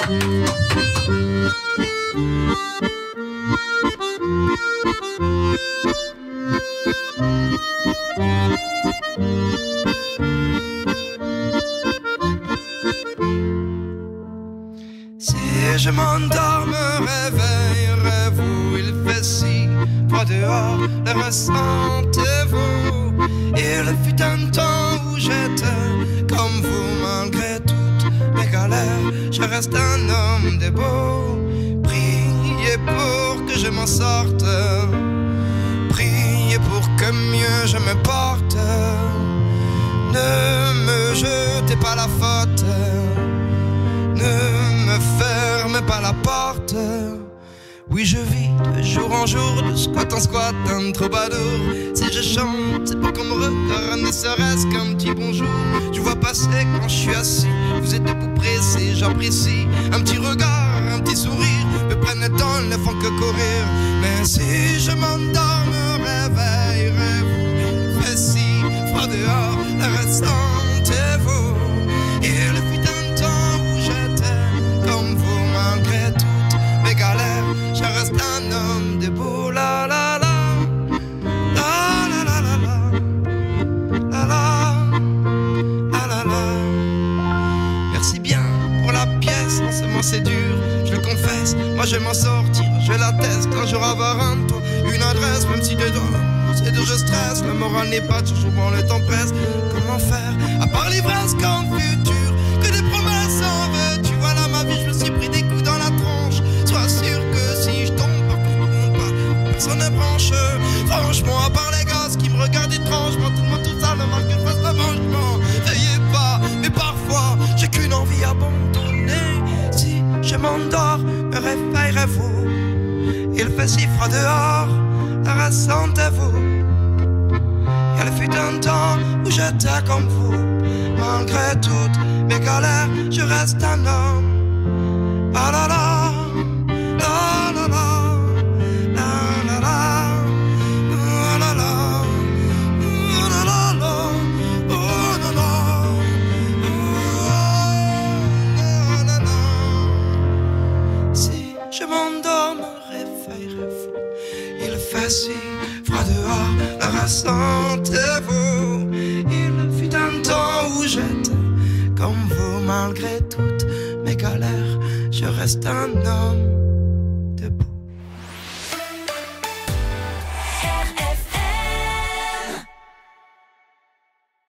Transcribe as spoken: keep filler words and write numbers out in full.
Si je m'endors, me réveillerez-vous? Il fait si froid dehors, le ressentez-vous? Il fut un temps où j'étais comme vous, malgré toutes mes galères. Je reste un homme de beau. Priez pour que je m'en sorte. Priez pour que mieux je me porte. Ne me jetez pas la faute. Ne me fermez pas la porte. Oui, je vis de jour en jour, de squat en squat, un troubadour. Si je chante, c'est pour qu'on me regarde, ne serait-ce qu'un petit bonjour. Je vois passer quand je suis assis, vous êtes debout pressés, j'apprécie. Un petit regard, un petit sourire, me prennent le temps, ne font que courir. Mais si je m'endors, me réveillerez-vous? Fait si froid dehors, le ressentez-vous? Il fut un temps où j'étais comme vous, malgré toutes mes galères. Je reste un homme debout, la la la, la la la la la, la la la la. Merci bien pour la pièce, en ce moment c'est dur, je le confesse. Moi je vais m'en sortir, je l'atteste. Un jour avoir un toit, une adresse, même si dedans c'est dur, je stresse. Le moral n'est pas toujours bon, le temps presse. Comment faire, à part l'ivresse qu'en futur, que des promesses en veux. Tu vois là ma vie, je me suis pris des coups dans la tronche. Sois sûr que si je tombe, par contre je tombe pas, personne ne branche. Franchement, à part les gosses qui me regardent étrangement, tout le monde tout ça, le mal que je fasse l'arrangement. Veillez pas, mais parfois j'ai qu'une envie abandonnée. Si je m'endors, me réveillerez-vous? Il fait si froid dehors, ressentez-vous? Il fut un temps où j'étais comme vous, malgré toutes mes galères, je reste un homme. Ah là là, la la la, la la la, la la la, la la la, oh la la, oh la la. Si je m'endors, me réveillerez-vous? Il fait si froid dehors, le ressentez-vous? Il fut un temps où j'étais comme vous, malgré toutes mes galères, je reste un homme.